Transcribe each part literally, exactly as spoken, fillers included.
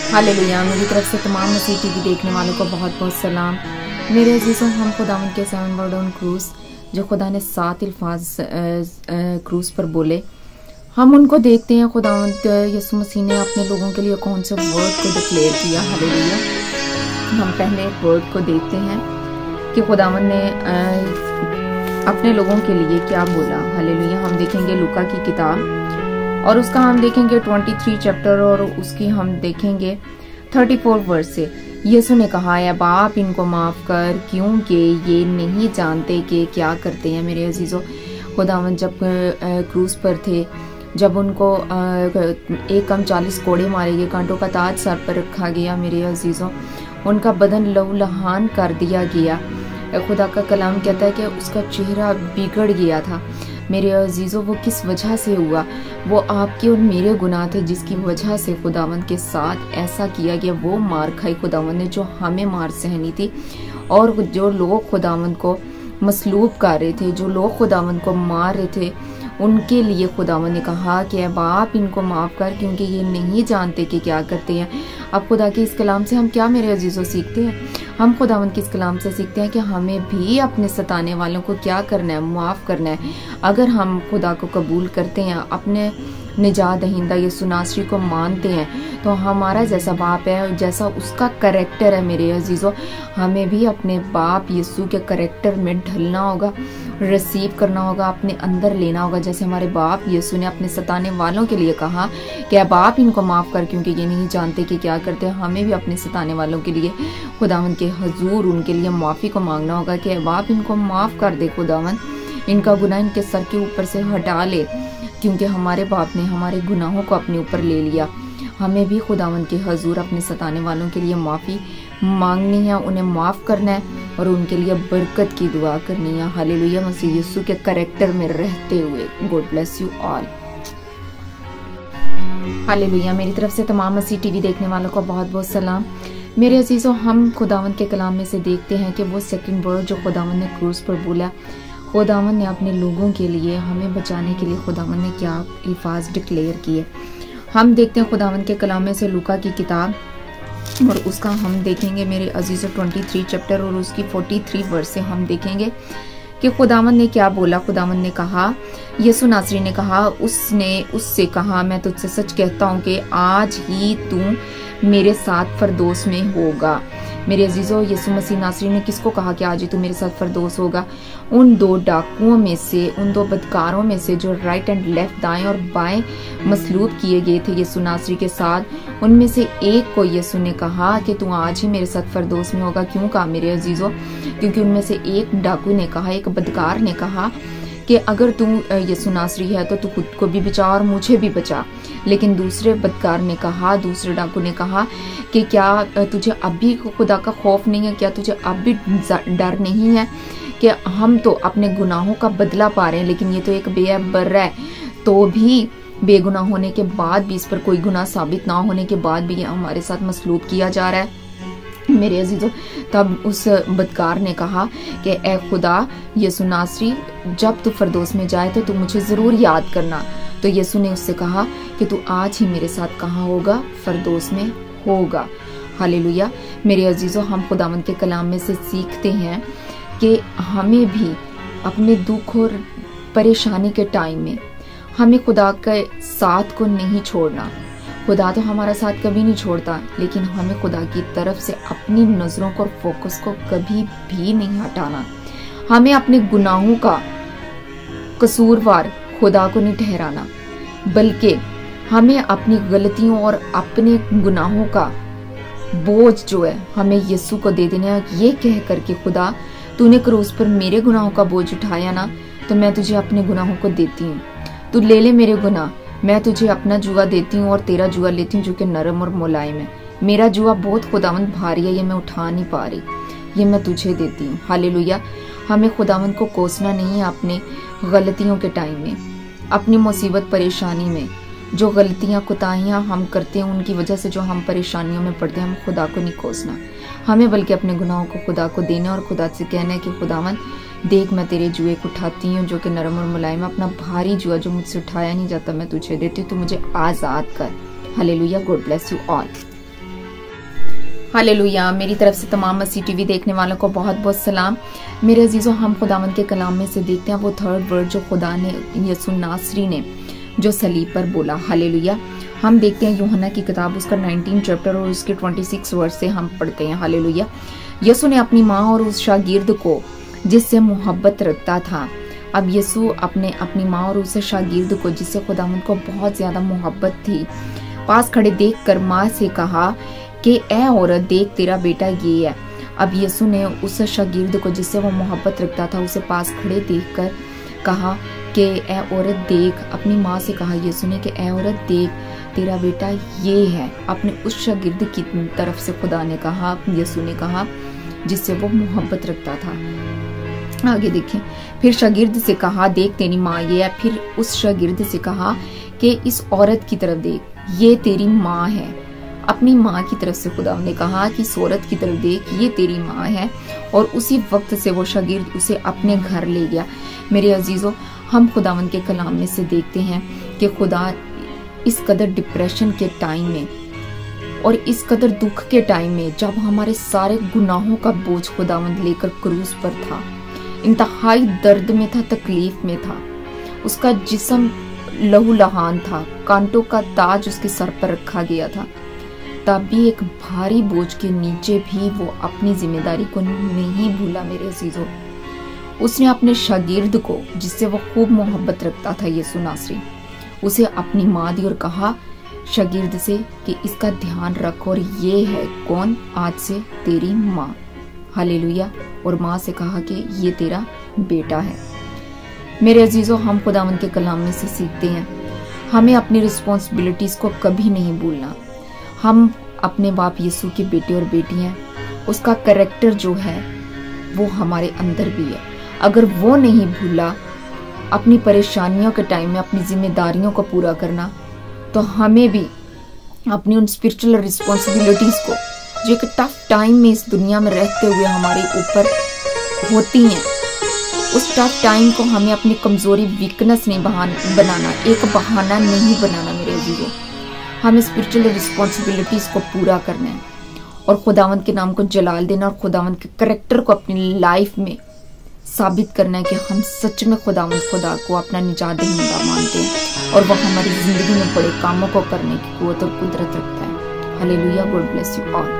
Hallelujah. मेरी तरफ से तमाम मसीह टीवी देखने वालों को बहुत बहुत सलाम। मेरे अजीज़ों, हम खुदावंद के सेवन वर्ड ऑन क्रूज जो खुदा ने सात अल्फाज क्रूज पर बोले, हम उनको देखते हैं। खुदावंद यीशु मसीह ने अपने लोगों के लिए कौन से वर्ड को डिक्लेयर किया। हालेलुया। हम पहले एक वर्ड को देखते हैं कि खुदावंद ने अपने लोगों के लिए क्या बोला। हालेलुया। हम देखेंगे लूका की किताब और उसका हम देखेंगे तेईस चैप्टर और उसकी हम देखेंगे चौंतीस वर्स से। यीशु ने कहा, है बाप इनको माफ कर, क्योंकि ये नहीं जानते कि क्या करते हैं। मेरे अजीजों, खुदावंद जब क्रूज पर थे, जब उनको एक कम चालीस कोड़े मारे गए, कांटों का ताज सर पर रखा गया, मेरे अजीजों उनका बदन लहूलुहान कर दिया गया। खुदा का कलाम कहता है कि उसका चेहरा बिगड़ गया था। मेरे अजीज़ों, वो किस वजह से हुआ? वो आपके और मेरे गुनाह थे जिसकी वजह से खुदावंद के साथ ऐसा किया गया। वो मार खाई खुदावंद ने जो हमें मार सहनी थी, और जो लोग खुदावंद को मसलूब कर रहे थे, जो लोग खुदावंद को मार रहे थे, उनके लिए खुदावंद ने कहा कि बाप इनको माफ कर, क्योंकि ये नहीं जानते कि क्या करते हैं। अब खुदा के इस कलाम से हम क्या मेरे अजीज़ों सीखते हैं? हम खुदावंद के इस कलाम से सीखते हैं कि हमें भी अपने सताने वालों को क्या करना है, माफ़ करना है। अगर हम खुदा को कबूल करते हैं, अपने निजात दहिंदा यीशु नासरी को मानते हैं, तो हमारा जैसा बाप है, जैसा उसका करैक्टर है, मेरे अजीज़ों हमें भी अपने बाप यीशु के करैक्टर में ढलना होगा, रिसीव करना होगा, अपने अंदर लेना होगा। जैसे हमारे बाप यीशु ने अपने सताने वालों के लिए कहा कि बाप इनको माफ़ कर, क्योंकि ये नहीं जानते कि क्या करते हैं। हमें भी अपने सताने वालों के लिए खुदावंद के हजूर उनके लिए माफ़ी को मांगना होगा कि बाप इनको माफ़ कर दे, खुदावंद इनका गुनाह इनके सर के ऊपर से हटा ले, क्योंकि हमारे बाप ने हमारे गुनाहों को अपने ऊपर ले लिया। हमें भी खुदावंद के हजूर अपने सताने वालों के लिए माफ़ी मांगनी है, उन्हें माफ़ करना है और उनके लिए बरकत की दुआ करनी है। हालेलुया। मसीह यीशु के करैक्टर में रहते हुए। God bless you all. Hallelujah. मेरी तरफ से तमाम मसीह टीवी देखने वालों को बहुत बहुत सलाम। मेरे अजीज़ों, हम खुदावंद के कलाम में से देखते हैं कि वो सेकंड वर्ड जो खुदावंद ने क्रूज पर बोला, खुदावंद ने अपने लोगों के लिए, हमें बचाने के लिए खुदावंद ने क्या अल्फाज डिक्लेयर किए। हम देखते हैं खुदावंद के कलाम में से लूका की किताब और उसका हम देखेंगे मेरे अजीज़ों तेईस चैप्टर और उसकी तैंतालीस वर्स से हम देखेंगे कि खुदावंद ने क्या बोला। खुदावंद ने कहा, यीशु नासरी ने कहा, उसने उससे कहा, मैं तुझसे सच कहता हूँ कि आज ही तू मेरे साथ फरदौस में होगा। मेरे अजीज़ों, यीशु मसीह नासरी ने किसको कहा कि आज ही तू मेरे साथ फरदौस होगा? उन दो डाकुओं में से, उन दो बदकारों में से जो राइट एंड लेफ्ट, दाएं और बाएं मसलूब किए गए थे यीशु नासरी के साथ, उनमें से एक को यीशु ने कहा कि तू आज ही मेरे साथ फरदौस में होगा। क्यों कहा मेरे अजीज़ों? क्योंकि उनमें से एक डाकू ने कहा, एक बदकार ने कहा कि अगर तू यीशु नासरी है तो तू खुद को भी बचा और मुझे भी बचा। लेकिन दूसरे बदकार ने कहा, दूसरे डाकू ने कहा कि क्या तुझे अब भी खुदा का खौफ नहीं है? क्या तुझे अब भी डर नहीं है कि हम तो अपने गुनाहों का बदला पा रहे हैं, लेकिन ये तो एक बेअबर है, तो भी बेगुनाह होने के बाद भी, इस पर कोई गुनाह साबित ना होने के बाद भी हमारे साथ मसलूब किया जा रहा है। मेरे अजीजों, तब उस बदकार ने कहा कि ए खुदा यीशु नासरी, जब तू फरदौस में जाए तो तू मुझे जरूर याद करना। तो यीशु ने उससे कहा कि तू आज ही मेरे साथ कहाँ होगा? फरदौस में होगा। हालेलुया। मेरे अजीजों, हम खुदावंद के कलाम में से सीखते हैं कि हमें भी अपने दुख और परेशानी के टाइम में हमें खुदा के साथ को नहीं छोड़ना। खुदा तो हमारा साथ कभी नहीं छोड़ता, लेकिन हमें खुदा की तरफ से अपनी नजरों को और फोकस को कभी भी नहीं हटाना। हमें अपने गुनाहों का कसूरवार खुदा को नहीं ठहराना, बल्कि हमें अपनी गलतियों और अपने गुनाहों का बोझ जो है हमें यीशु को दे देना है। ये कह करके, खुदा तूने क्रूस पर मेरे गुनाहों का बोझ उठाया ना, तो मैं तुझे अपने गुनाहों को देती हूँ। तू ले ले मेरे गुनाह, मैं तुझे अपना जुआ देती हूँ और तेरा जुआ लेती हूँ जो कि नरम और मुलायम है। मेरा जुआ बहुत खुदावंद भारी है, ये मैं उठा नहीं पा रही, ये मैं तुझे देती हूँ। हालेलुया। हमें खुदावंद को कोसना नहीं है अपने गलतियों के टाइम में, अपनी मुसीबत परेशानी में। जो गलतियां कोताहियां हम करते हैं, उनकी वजह से जो हम परेशानियों में पड़ते हैं, हम खुदा को नहीं कोसना, हमें बल्कि अपने गुनाहों को खुदा को देना और खुदा से कहना है कि खुदावंद देख, मैं तेरे जुए को उठाती हूँ जो कि नरम और मुलायम, अपना भारी जुआ जो मुझसे उठाया नहीं जाता मैं तुझे देती हूँ, तो मुझे आजाद कर। Hallelujah. God bless you all. Hallelujah. मेरी तरफ से तमाम मसीह टीवी देखने वालों को बहुत बहुत सलाम। मेरे अजीजों, हम खुदावंद के कलाम में से देखते हैं वो थर्ड वर्ड जो खुदा ने यसू नासरी ने जो सलीब पर बोला। हालेलुया। हम देखते हैं यूहन्ना की किताब उसका नाइनटीन चैप्टर और उसके छब्बीस वर्ड से हम पढ़ते हैं। हालेलुया। यसू ने अपनी माँ और उस शागिर्द को जिससे मोहब्बत रखता था, अब यसू अपने अपनी माँ और उस शागिर्द को जिससे खुदावंद को बहुत ज्यादा मोहब्बत थी, पास खड़े देखकर माँ से कहा कि ए औरत, देख तेरा बेटा ये है। अब यसू ने उस शागिर्द को जिससे वो मोहब्बत रखता था उसे पास खड़े देखकर कहा कि ए औरत देख। अपनी माँ से कहा यसू ने कि ए औरत देख तेरा बेटा ये है। अपने उस शागिर्द की तरफ से खुदा ने कहा, यसू ने कहा जिससे वो मोहब्बत रखता था। आगे देखें, फिर शागिर्द से कहा देख तेरी माँ ये है। फिर उस शागिर्द से कहा कि इस औरत की तरफ देख, ये तेरी माँ है। अपनी माँ की तरफ से खुदा ने कहा कि इस औरत की तरफ देख, ये तेरी माँ है। और उसी वक्त से वो शागिर्द उसे अपने घर ले गया। मेरे अजीजों, हम खुदावंद के कलाम में से देखते हैं कि खुदा इस कदर डिप्रेशन के टाइम में और इस कदर दुख के टाइम में, जब हमारे सारे गुनाहों का बोझ खुदावंद लेकर क्रूस पर था, इंतहाई दर्द में था, तकलीफ में था, उसका जिस्म लहूलुहान था, कांटों का ताज उसके सर पर रखा गया था, तब भी एक भारी बोझ के नीचे भी वो अपनी जिम्मेदारी को नहीं भूला। मेरे अजीजों, उसने अपने शागिर्द को जिससे वो खूब मोहब्बत रखता था, यसू नासरी, उसे अपनी माँ दी और कहा शागिर्द से कि इसका ध्यान रख, और ये है कौन, आज से तेरी माँ। हालेलुया। और माँ से कहा कि ये तेरा बेटा है। मेरे अजीजों, हम खुदावंद के कलाम में से सीखते हैं हमें अपनी रिस्पॉन्सिबिलिटीज को कभी नहीं भूलना। हम अपने बाप यीशु के बेटे और बेटी हैं, उसका कैरेक्टर जो है वो हमारे अंदर भी है। अगर वो नहीं भूला अपनी परेशानियों के टाइम में अपनी जिम्मेदारियों को पूरा करना, तो हमें भी अपनी उन स्पिरिचुअल रिस्पॉन्सिबिलिटीज को जो एक टफ टाइम में इस दुनिया में रहते हुए हमारे ऊपर होती हैं, उस टफ टाइम को हमें अपनी कमजोरी वीकनेस नहीं बनाना, एक बहाना नहीं बनाना। मेरे अजीजों, हमें स्पिरिचुअल रिस्पॉन्सिबिलिटीज को पूरा करना है और खुदावंद के नाम को जलाल देना और खुदावंद के करैक्टर को अपनी लाइफ में साबित करना है कि हम सच में खुदावंद खुदा को अपना निजात दहिंदा मानते हैं और वह हमारी जिंदगी में बड़े कामों को करने की कुव्वत और कुदरत रखता है। Hallelujah. God bless you all.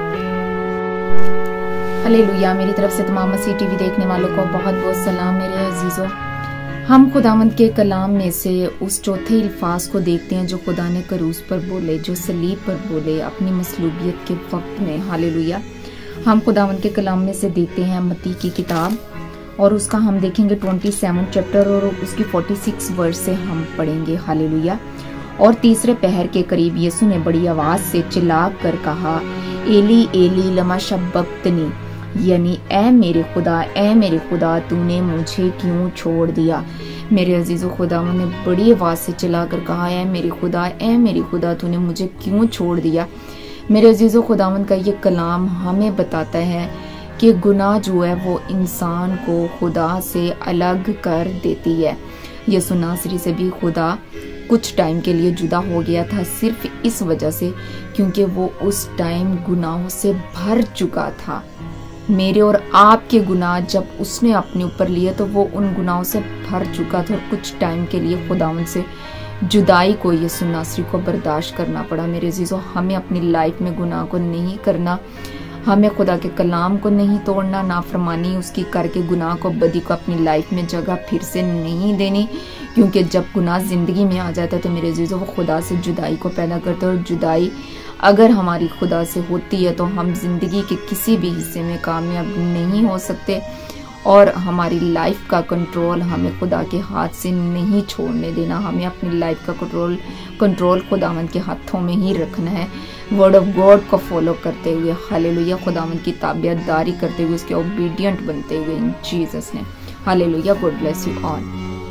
Hallelujah. मेरी तरफ से तमाम मसीह टीवी देखने वालों को बहुत बहुत सलाम। मेरे अजीजों, हम खुदावंद के कलाम में से उस चौथे अल्फाज को देखते हैं जो खुदा ने क्रूस पर बोले, जो सलीब पर बोले अपनी मसलूबियत के वक्त में। हालेलुया। हम खुदावंद के कलाम में से देखते हैं मत्ती की किताब और उसका हम देखेंगे सत्ताईस चैप्टर और उसकी छियालीस वर्ड से हम पढ़ेंगे। हालेलुया। और तीसरे पहर के करीब यीशु ने बड़ी आवाज से चिल्ला कर कहा, एली एली लमा शब्बक्तनी, यानी ए मेरे खुदा, ए मेरे खुदा, तूने मुझे क्यों छोड़ दिया। मेरे अजीजों, खुदा ने बड़ी आवाज से चिल्लाकर कहा, ए मेरे खुदा, ए मेरे खुदा, तूने मुझे क्यों छोड़ दिया। मेरे अजीजों, खुदावंद का ये कलाम हमें बताता है कि गुनाह जो है वो इंसान को खुदा से अलग कर देती है। यसू नासरी से भी खुदा कुछ टाइम के लिए जुदा हो गया था, सिर्फ इस वजह से क्योंकि वो उस टाइम गुनाहों से भर चुका था। मेरे और आपके गुनाह जब उसने अपने ऊपर लिए तो वो उन गुनाहों से भर चुका था और कुछ टाइम के लिए खुदावंद से जुदाई को यसू नासरी को बर्दाश्त करना पड़ा। मेरे अजीजों, हमें अपनी लाइफ में गुनाह को नहीं करना, हमें खुदा के कलाम को नहीं तोड़ना, नाफरमानी उसकी करके गुनाह को, बदी को अपनी लाइफ में जगह फिर से नहीं देनी, क्योंकि जब गुनाह जिंदगी में आ जाता है तो मेरे अजीजों वो खुदा से जुदाई को पैदा करता है और जुदाई अगर हमारी खुदा से होती है तो हम जिंदगी के किसी भी हिस्से में कामयाब नहीं हो सकते और हमारी लाइफ का कंट्रोल हमें खुदा के हाथ से नहीं छोड़ने देना। हमें अपनी लाइफ का कंट्रोल कंट्रोल खुदावंद के हाथों में ही रखना है, वर्ड ऑफ गॉड को फॉलो करते हुए। हालेलुया। खुदावंद की ताबियतदारी करते हुए, उसके ओबीडियंट बनते हुए इन जीसस ने। Hallelujah. God bless you all.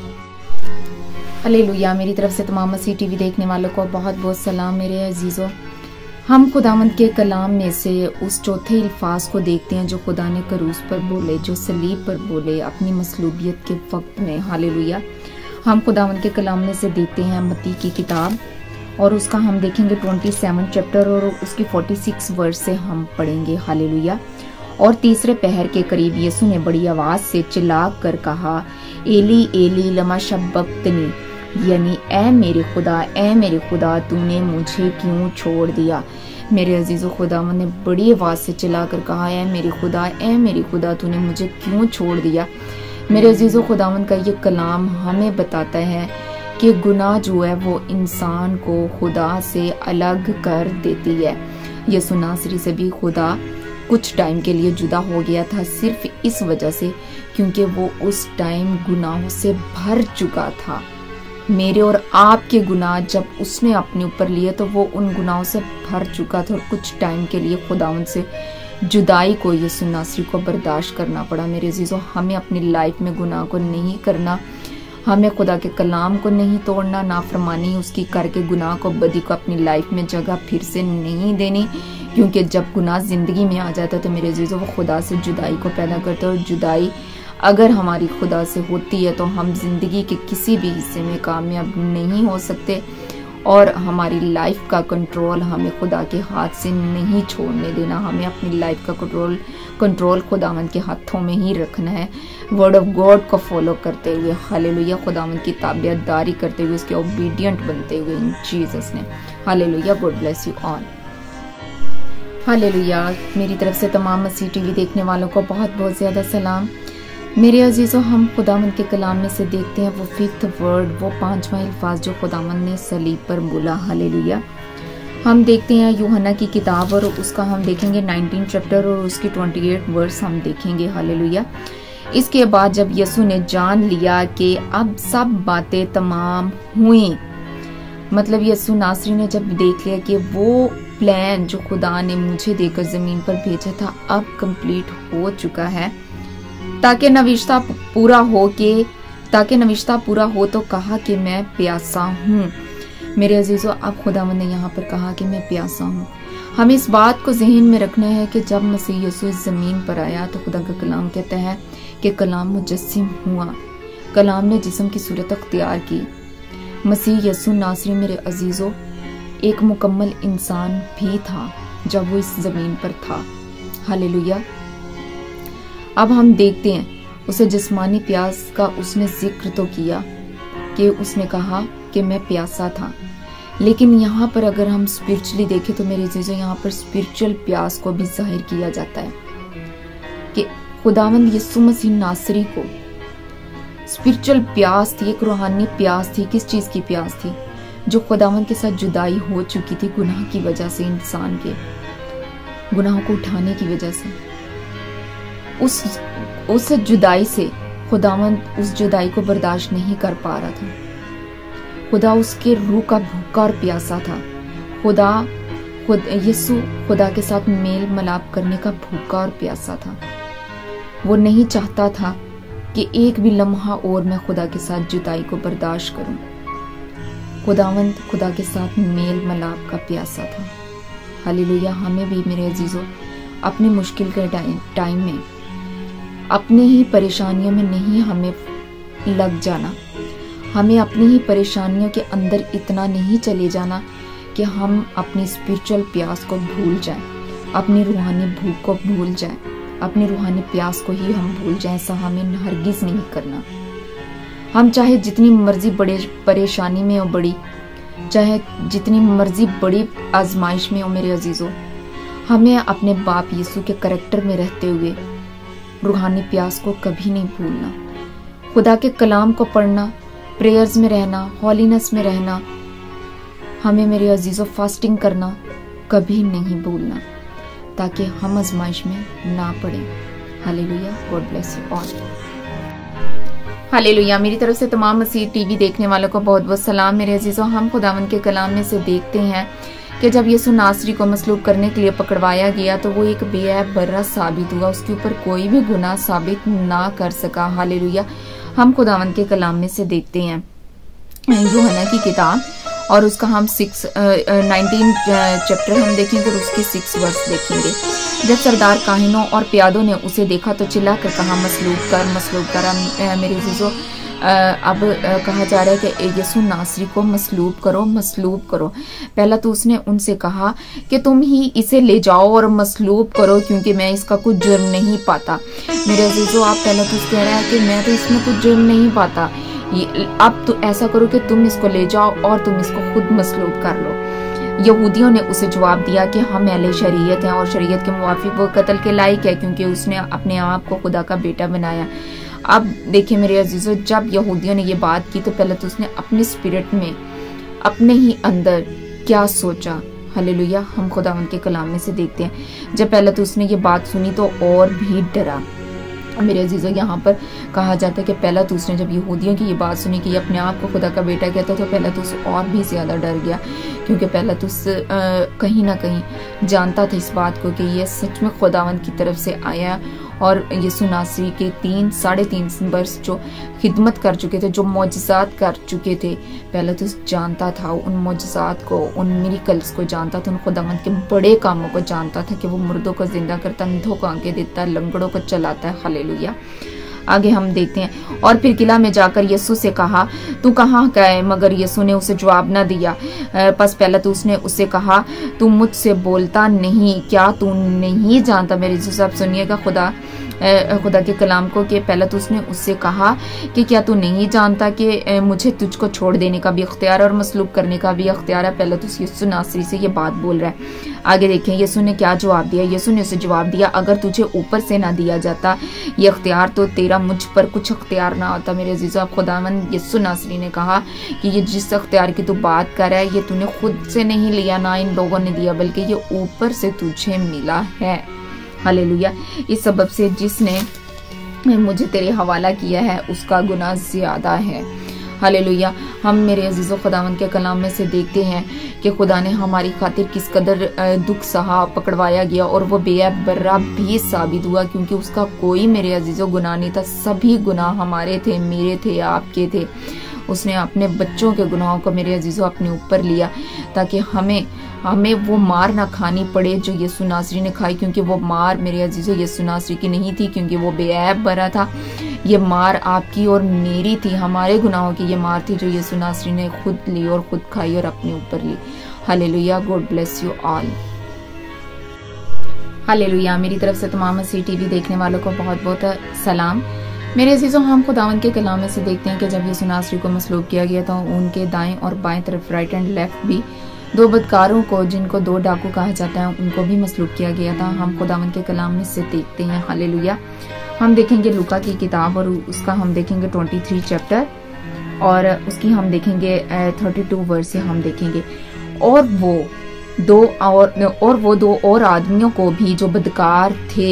Hallelujah. मेरी तरफ से तमाम मसीह टीवी देखने वालों को बहुत बहुत सलाम। मेरे अजीजों, हम खुदावंद के कलाम में से उस चौथे अल्फाज को देखते हैं जो खुदा ने क्रूस पर बोले, जो सलीब पर बोले अपनी मसलूबियत के वक्त में। हालेलुया। हम खुदावंद के कलाम में से देखते हैं मत्ती की किताब और उसका हम देखेंगे सत्ताईस चैप्टर और उसकी छियालीस वर्स से हम पढ़ेंगे। हालेलुया। और तीसरे पहर के करीब यीशु ने बड़ी आवाज से चिल्ला कर कहा, एली एली लमा शब्बक्तनी, यानी ऐ मेरे खुदा, ऐ मेरे खुदा, तूने मुझे क्यों छोड़ दिया। मेरे अजीजों, खुदावंद ने बड़ी आवाज से चिल्ला कर कहा, ऐ मेरे खुदा, ऐ मेरे खुदा, तूने मुझे क्यों छोड़ दिया। मेरे अजीजों, खुदावंद का ये कलाम हमें बताता है कि गुनाह जो है वो इंसान को खुदा से अलग कर देती है। यीशु नासरी से भी खुदा कुछ टाइम के लिए जुदा हो गया था, सिर्फ इस वजह से क्योंकि वो उस टाइम गुनाहों से भर चुका था। मेरे और आपके गुनाह जब उसने अपने ऊपर लिए तो वो उन गुनाहों से भर चुका था और कुछ टाइम के लिए खुदावंद से जुदाई को यीशु नासरी को बर्दाश्त करना पड़ा। मेरे अजीजों, हमें अपनी लाइफ में गुनाह को नहीं करना, हमें खुदा के कलाम को नहीं तोड़ना, नाफरमानी उसकी करके गुनाह को, बदी को अपनी लाइफ में जगह फिर से नहीं देनी, क्योंकि जब गुनाह जिंदगी में आ जाता है तो मेरे अजीजों वो खुदा से जुदाई को पैदा करता है। और जुदाई अगर हमारी खुदा से होती है तो हम जिंदगी के किसी भी हिस्से में कामयाब नहीं हो सकते और हमारी लाइफ का कंट्रोल हमें खुदा के हाथ से नहीं छोड़ने देना। हमें अपनी लाइफ का कंट्रोल कंट्रोल खुदावंद के हाथों में ही रखना है, वर्ड ऑफ गॉड को फॉलो करते हुए। हालेलुया। खुदावंद की ताबियतदारी करते हुए, उसके ओबीडियंट बनते हुए इन जीसस ने। Hallelujah. God bless you all. Hallelujah. मेरी तरफ से तमाम मसीह टीवी देखने वालों को बहुत बहुत ज्यादा सलाम। मेरे अजीजों, हम खुदावंद के कलाम में से देखते हैं वो फिफ्थ वर्ड, वो पांचवा अल्फाज जो खुदावंद ने सलीब पर बोला। हालेलुया। हम देखते हैं यूहन्ना की किताब और उसका हम देखेंगे उन्नीस चैप्टर और उसकी अट्ठाईस वर्स हम देखेंगे। हालेलुया। इसके बाद जब यीशु ने जान लिया कि अब सब बातें तमाम हुई, मतलब यीशु नासरी ने जब देख लिया कि वो प्लान जो खुदा ने मुझे देकर जमीन पर भेजा था अब कंप्लीट हो चुका है, ताकि नविश्ता पूरा हो के ताकि नविश्ता पूरा हो तो कहा कि मैं प्यासा हूँ। मेरे अजीजों, अब खुदावंद ने यहाँ पर कहा कि मैं प्यासा हूँ। हमें इस बात को जहन में रखना है कि जब मसीह यीशु इस जमीन पर आया तो खुदा का कलाम कहता है कि कलाम मुजस्सिम हुआ, कलाम ने जिस्म की सूरत अख्तियार की। मसीह यीशु नासरी मेरे अजीजों एक मुकम्मल इंसान भी था जब वो इस जमीन पर था। हालेलुया। अब हम देखते हैं उसे जिस्मानी प्यास का उसने जिक्र तो किया कि उसने कहा कि मैं प्यासा था, लेकिन यहाँ पर अगर हम स्पिरिचुअली देखें तो मेरे अजीजों यहाँ पर स्पिरिचुअल प्यास को भी जाहिर किया जाता है कि खुदावंद यीशु मसीह नासरी को स्पिरिचुअल प्यास थी, एक रूहानी प्यास थी। किस चीज की प्यास थी? जो खुदावंद के साथ जुदाई हो चुकी थी गुनाह की वजह से, इंसान के गुनाहों को उठाने की वजह से। उस उस जुदाई से खुदावंद उस जुदाई को बर्दाश्त नहीं कर पा रहा था। खुदा उसके रूह का भूखा और प्यासा था। खुदा खुद यीशु खुदा के साथ मेल मिलाप करने का भूखा और प्यासा था। वो नहीं चाहता था कि एक भी लम्हा और मैं खुदा के साथ जुदाई को बर्दाश्त करूं। खुदावंद खुदा के साथ मेल मिलाप का प्यासा था। हालेलुया। हमें भी मेरे अजीजों अपनी मुश्किल के टाइम में, अपने ही परेशानियों में नहीं हमें लग जाना, हमें अपनी ही परेशानियों के अंदर इतना नहीं चले जाना कि हम अपनी स्पिरिचुअल प्यास को भूल जाएं, अपनी रूहानी भूख को भूल जाएं, अपनी रूहानी प्यास को ही हम भूल जाएं। ऐसा हमें हरगिज नहीं करना। हम चाहे जितनी मर्जी बड़े परेशानी में हो, बड़ी चाहे जितनी मर्जी बड़ी आजमाइश में हो, मेरे अजीजों हमें अपने बाप यीशु के करैक्टर में रहते हुए रूहानी प्यास को कभी नहीं भूलना। खुदा के कलाम को पढ़ना, प्रेयर्स में रहना, हॉलीनेस में रहना, हमें मेरे अजीजों फास्टिंग करना कभी नहीं भूलना, ताकि हम आजमाइश में ना पड़े। Hallelujah. God bless you all. Hallelujah. मेरी तरफ से तमाम मसीह टीवी देखने वालों को बहुत बहुत सलाम। मेरे अजीजों, हम खुदावंद के कलाम में से देखते हैं कि जब यीशु नासरी को मसलूब करने के लिए पकड़वाया गया तो वो एक बेऐब बर्रा साबित हुआ, उसके ऊपर कोई भी गुनाह साबित ना कर सका। हालेलुया। हम खुदावंद के कलाम में से देखते हैं यूहन्ना की किताब और उसका हम सिक्स नाइनटीन चैप्टर हम देखेंगे और उसके सिक्स वर्स देखेंगे। जब सरदार काहिनों और प्यादों ने उसे देखा तो चिल्ला कर कहा, मसलूब कर, मसलूब कर। मेरे अजीजों, अब कहा जा रहा है कि यीशु नासरी को मसलूब करो, मसलूब करो। पहला तो उसने उनसे कहा कि तुम ही इसे ले जाओ और मसलूब करो, क्योंकि मैं इसका कुछ जुर्म नहीं पाता। मेरे अजीजों, आप पहला तो कह रहा है कि मैं तो इसमें कुछ जुर्म नहीं पाता, अब तो ऐसा करो कि तुम इसको ले जाओ और तुम इसको खुद मसलूब कर लो। यहूदियों ने उसे जवाब दिया कि हम अहले शरीयत हैं और शरीयत के मुवाफिक वो कत्ल के लायक है, क्योंकि उसने अपने आप को खुदा का बेटा बनाया। अब देखिए मेरे अजीजों, जब यहूदियों ने ये बात की तो पहले तो उसने अपने स्पिरिट में, अपने ही अंदर क्या सोचा। हालेलुया। हम खुदावन के कलाम में से देखते हैं, जब पहले तो उसने ये बात सुनी तो और भी डरा। मेरे अजीजों, यहाँ पर कहा जाता है कि पहला तो उसने जब यहूदियों की ये बात सुनी कि ये अपने आप को खुदा का बेटा कहता, तो पहला तो उस और भी ज्यादा डर गया, क्योंकि पहला तो उस कहीं ना कहीं जानता था इस बात को कि ये सच में खुदावंद की तरफ से आया। और यीशु नासरी के तीन साढ़े तीन वर्ष जो खिदमत कर चुके थे, जो मौजज़ात कर चुके थे, पहले तो जानता था उन मौजज़ात को, उन मिरेकल्स को जानता था, उन खुदावंद के बड़े कामों को जानता था कि वो मुर्दों को जिंदा करता, अंधों को आंखें देता है, लंगड़ों को चलाता है। हालेलुया। आगे हम देखते हैं, और फिर किला में जाकर यीशु से कहा, तू कहाँ का है? मगर यीशु ने उसे जवाब न दिया। बस पहले तो उसने उससे कहा, तू मुझसे बोलता नहीं क्या? तू नहीं जानता? मेरे यीशु साहब सुनिएगा खुदा खुदा के कलाम को, कि पहले तो उसने उससे कहा कि क्या तू नहीं जानता कि मुझे तुझको छोड़ देने का भी अख्तियार और मसलूब करने का भी अख्तियार है। पहले तो यीशु नासरी से ये बात बोल रहा है। आगे देखें यीशु ने क्या जवाब दिया। यीशु ने उसे जवाब दिया, अगर तुझे ऊपर से ना दिया जाता ये अख्तियार तो तेरा मुझ पर कुछ अख्तियार ना होता। मेरे अजीजों, आप खुदावंद यीशु नासरी ने कहा कि ये जिस अख्तियार की तू बात कर रहा है ये तूने खुद से नहीं लिया, ना इन लोगों ने दिया, बल्कि ये ऊपर से तुझे मिला है। हालेलुया। इस सबब से जिसने मुझे तेरे हवाला किया है उसका गुनाह ज्यादा है। हालेलुया। हम मेरे अजीजों खुदावंद के कलाम में से देखते हैं कि खुदा ने हमारी खातिर किस कदर दुख सहा, पकड़वाया गया, और वो बेअब बर्रा भी साबित हुआ, क्योंकि उसका कोई मेरे अजीजों गुनाह नहीं था। सभी गुनाह हमारे थे, मेरे थे, आपके थे। उसने अपने बच्चों के गुनाहों को मेरे अजीजों अपने ऊपर लिया, ताकि हमें हमें वो मार ना खानी पड़े जो यीशु नासरी ने खाई, क्योंकि वो मार मेरे अजीजों यीशु नासरी की नहीं थी, क्योंकि वो बेऐब बरा था। ये मार आपकी और मेरी थी, हमारे गुनाहों की ये मार थी जो यीशु नासरी ने खुद ली और खुद खाई और अपने ऊपर ली। Hallelujah. God bless you all. Hallelujah. मेरी तरफ से तमाम मसीह टीवी देखने वालों को बहुत बहुत सलाम। मेरे अजीजों, हम खुदावंद के कलाम में से देखते हैं कि जब यीशु नासरी को मसलूब किया गया तो उनके दाएं और बाएं तरफ, राइट एंड लेफ्ट भी, दो बदकारों को, जिनको दो डाकू कहा जाता है, उनको भी मसलूब किया गया था। हम खुदावंद के कलाम में से देखते हैं। हालेलुया। हम देखेंगे लूका की किताब और उसका हम देखेंगे तेईस चैप्टर, और उसकी हम देखेंगे बत्तीस वर्स से हम देखेंगे। और वो दो और और वो दो और आदमियों को भी जो बदकार थे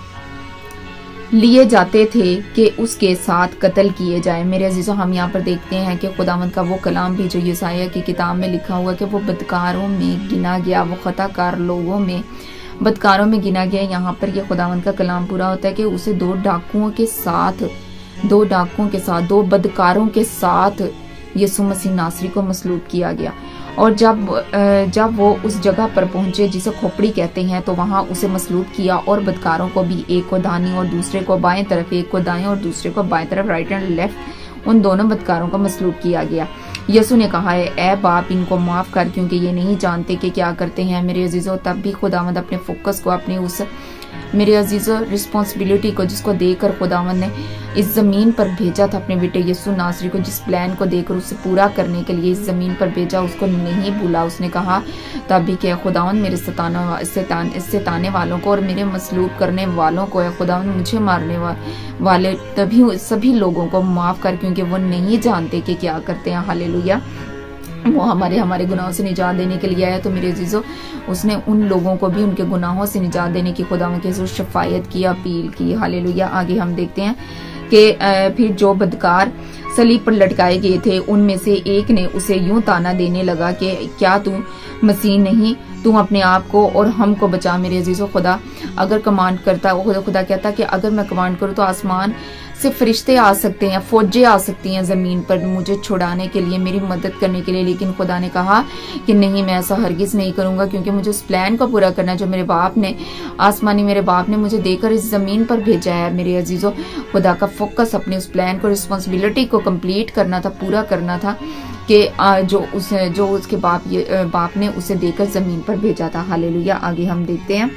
लिए जाते थे कि उसके साथ कत्ल किए जाए। मेरे अजीजों, हम यहाँ पर देखते हैं कि खुदावंद का वो कलाम भी जो यसाया की किताब में लिखा हुआ कि वो बदकारों में गिना गया, वो खताकार लोगों में, बदकारों में गिना गया। यहाँ पर ये खुदावंद का कलाम पूरा होता है कि उसे दो डाकुओं के साथ दो डाकुओं के साथ दो बदकारों के साथ यीशु मसीह नासरी को मसलूब किया गया। और जब जब वो उस जगह पर पहुंचे जिसे खोपड़ी कहते हैं, तो वहां उसे मसलूब किया, और बदकारों को भी, एक को दानी और दूसरे को बाएं तरफ, एक को दाएं और दूसरे को बाएं तरफ, राइट एंड लेफ्ट, उन दोनों बदकारों को मसलूब किया गया। यीशु ने कहा है, ए बाप, इनको माफ कर, क्योंकि ये नहीं जानते कि क्या करते हैं। मेरे अजीजों, तब भी खुदावंद अपने फोकस को, अपने उस मेरे अजीजों रिस्पॉन्सिबिलिटी को जिसको देकर खुदावंद ने इस जमीन पर भेजा था, अपने बेटे यीशु नासरी को, जिस प्लान को देकर उसे पूरा करने के लिए इस जमीन पर भेजा, उसको नहीं भूला। उसने कहा तब भी कि खुदावंद मेरे सताने सतान, सताने वालों को और मेरे मसलूब करने वालों को, खुदावंद मुझे मारने वा, वाले तभी सभी लोगों को माफ कर, क्योंकि वो नहीं जानते कि क्या करते हैं। हालेलुया। वो हमारे हमारे गुनाहों से निजात देने के लिए आया। तो मेरे अजीजों, उसने उन लोगों को भी उनके गुनाहों से निजात देने की खुदावंद के शफायत की, अपील की। हालेलुया। आगे हम देखते हैं कि फिर जो बदकार सलीब पर लटकाए गए थे उनमें से एक ने उसे यूं ताना देने लगा कि क्या तू मसीह नहीं, तू अपने आप को और हमको बचा। मेरे अजीजों, खुदा अगर कमांड करता, खुदा खुदा कहता कि अगर मैं कमांड करूँ तो आसमान से फरिश्ते आ सकते हैं, फौजें आ सकती हैं जमीन पर मुझे छुड़ाने के लिए, मेरी मदद करने के लिए, लेकिन खुदा ने कहा कि नहीं, मैं ऐसा हरगिज नहीं करूंगा, क्योंकि मुझे उस प्लान को पूरा करना जो मेरे बाप ने, आसमानी मेरे बाप ने मुझे देकर इस जमीन पर भेजा है। मेरे अजीजों, खुदा का फोकस अपने उस प्लान को, रिस्पॉन्सिबिलिटी को कंप्लीट करना था, पूरा करना था कि जो उस जो उसके बाप ये बाप ने उसे देकर जमीन पर भेजा था। हालेलुया। आगे हम देखते हैं,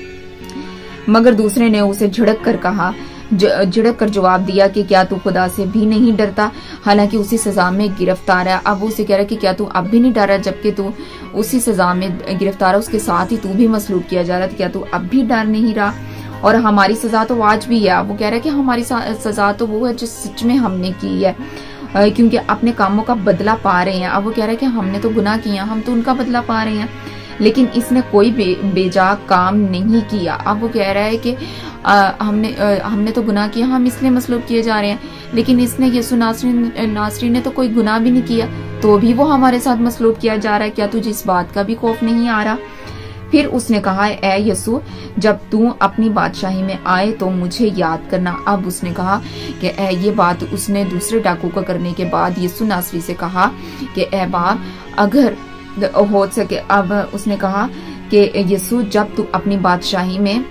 मगर दूसरे ने उसे झिड़क कर कहा, झिड़क कर जवाब दिया कि क्या तू खुदा से भी नहीं डरता, हालांकि उसी सजा में गिरफ्तार है। अब उसे कह रहा है कि क्या तू अब भी नहीं डर रहा, जबकि तू उसी सजा में गिरफ्तार है, उसके साथ ही तू भी मसलूब किया जा रहा था, क्या तू अब भी डर नहीं रहा? और हमारी सजा तो आज भी है। वो कह रहा है कि हमारी सजा तो वो है जो सच में हमने की है, क्योंकि अपने कामों का बदला पा रहे हैं। अब वो कह रहा है कि हमने तो गुनाह किया, हम तो उनका बदला पा रहे हैं, लेकिन इसने कोई बे, बेजा काम नहीं किया। अब वो कह रहा है कि आ, हमने आ, हमने तो गुनाह किया, हम इसलिए मसलूब किए जा रहे हैं, लेकिन इसने यीशु नासरी नासरी ने तो कोई गुनाह भी नहीं किया, तो भी वो हमारे साथ मसलूब किया जा रहा है। क्या तुझे इस बात का भी खौफ नहीं आ रहा? फिर उसने कहा, ए यीशु, जब तू अपनी बादशाही में आए तो मुझे याद करना। अब उसने कहा कि ए, ये बात उसने दूसरे डाकू को करने के बाद यीशु नासरी से कहा कि ए बाप, अगर हो सके। अब उसने कहा कि यीशु, जब तू अपनी बादशाही में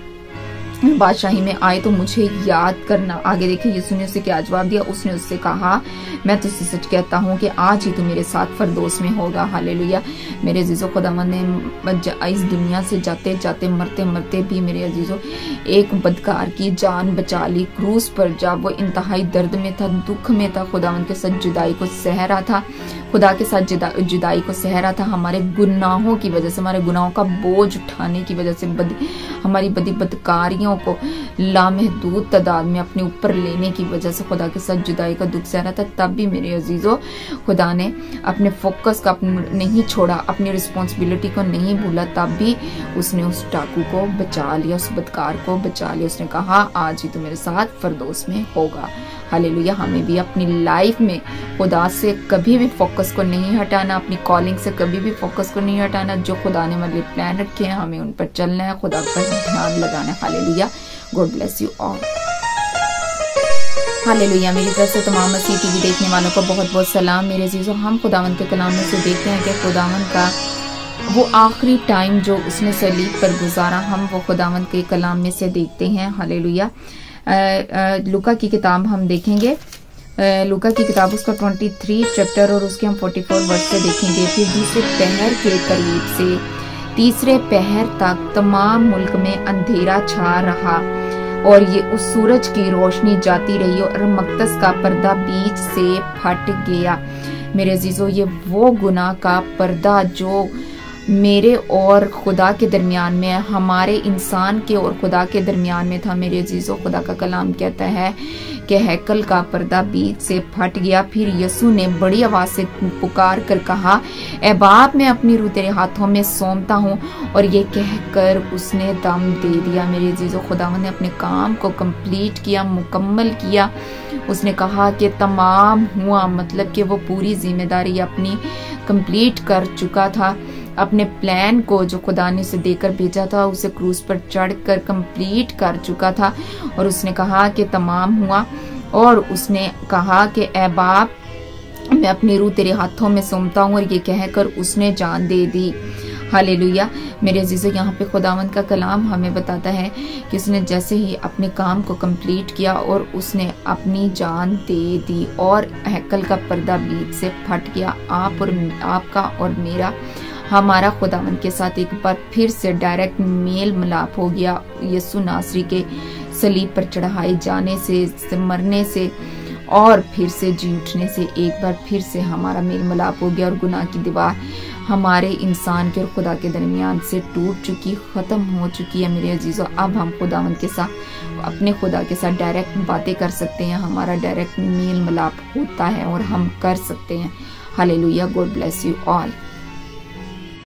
बादशाही में आए तो मुझे याद करना। आगे देखिए यीशु ने उसे क्या जवाब दिया। उसने उससे कहा, मैं तुझसे सच कहता हूँ कि आज ही तू मेरे साथ फरदौस में होगा। हालेलुया। मेरे अजीजों, खुदावंद ने इस दुनिया से जाते जाते, मरते मरते भी मेरे अजीजों एक बदकार की जान बचा ली। क्रूस पर जब वो इंतहाई दर्द में था, दुख में था, खुदावंद के साथ जुदाई को सह रहा था, खुदा के साथ जुदा, जुदाई को सह रहा था, हमारे गुनाहों की वजह से, हमारे गुनाहों का बोझ उठाने की वजह से, बद, हमारी बदी बदकारियों को लामहदूद तादाद में अपने ऊपर लेने की वजह से खुदा के साथ जुदाई का दुख सह रहा था। तब भी मेरे अजीजों, खुदा ने अपने फोकस का नहीं छोड़ा, अपनी रिस्पॉन्सिबिलिटी को नहीं भूला, तब भी उसने उस डाकू को बचा लिया, उस बदकार को बचा लिया। उसने कहा, आज ही तो मेरे साथ फरदौस में होगा। हालेलुया। हमें भी अपनी लाइफ में खुदा से कभी भी फोकस को नहीं हटाना, अपनी कॉलिंग से कभी भी फोकस को नहीं हटाना। जो खुदा ने हमारे लिए प्लान रखे हैं, हमें उन पर चलना है, खुदा पर ध्यान लगाना है। Hallelujah. God bless you all. Hallelujah. मेरी तरफ से तमाम मसीह टीवी देखने वालों को बहुत बहुत सलाम। मेरे अजीजों, हम खुदावंद के कलाम में से देखते हैं कि खुदावंद का वो आखिरी टाइम जो उसने सलीब पर गुजारा, हम वो खुदावंद के कलाम में से देखते हैं। हालेलुया। लूका की किताब हम देखेंगे, लूका की किताब उसका तेईस चैप्टर और उसके हम चौवालीस वर्ष से देखेंगे। फिर दूसरे पहर के करीब से तीसरे पहर तक तमाम मुल्क में अंधेरा छा रहा और ये उस सूरज की रोशनी जाती रही और मकदस का पर्दा बीच से फट गया। मेरे अजीजों, ये वो गुनाह का पर्दा जो मेरे और खुदा के दरमियान में, हमारे इंसान के और खुदा के दरमियान में था। मेरे अजीजों, खुदा का कलाम कहता है कि हैकल का पर्दा बीच से फट गया। फिर यीशु ने बड़ी आवाज से पुकार कर कहा, ए बाप, मैं अपनी रूह तेरे हाथों में सौंपता हूँ। और ये कहकर उसने दम दे दिया। मेरे अजीजों, खुदावंद ने अपने काम को कंप्लीट किया, मुकम्मल किया। उसने कहा कि तमाम हुआ, मतलब कि वो पूरी जिम्मेदारी अपनी कंप्लीट कर चुका था। अपने प्लान को जो खुदा ने उसे देकर भेजा था, उसे क्रूज पर चढ़कर कंप्लीट कर चुका था। और उसने कहा कि तमाम हुआ, और उसने कहा कि ए बाप, मैं अपनी रूह तेरे हाथों में सौंपता हूँ। और ये कहकर उसने जान दे दी। हालेलुया। मेरे अजीजों, यहाँ पे खुदावंद का कलाम हमें बताता है कि उसने जैसे ही अपने काम को कंप्लीट किया और उसने अपनी जान दे दी और हैकल का पर्दा बीच से फट गया। आप और आपका और मेरा, हमारा खुदावंद के साथ एक बार फिर से डायरेक्ट मेल मिलाप हो गया। यीशु नासरी के सलीब पर चढ़ाए जाने से, मरने से और फिर से जी उठने से एक बार फिर से हमारा मेल मिलाप हो गया और गुनाह की दीवार हमारे इंसान के और खुदा के दरमियान से टूट चुकी, खत्म हो चुकी है। मेरे अजीजों, अब हम खुदावंद के साथ, अपने खुदा के साथ डायरेक्ट बातें कर सकते हैं। हमारा डायरेक्ट मेल मिलाप होता है और हम कर सकते हैं। Hallelujah. God bless you all.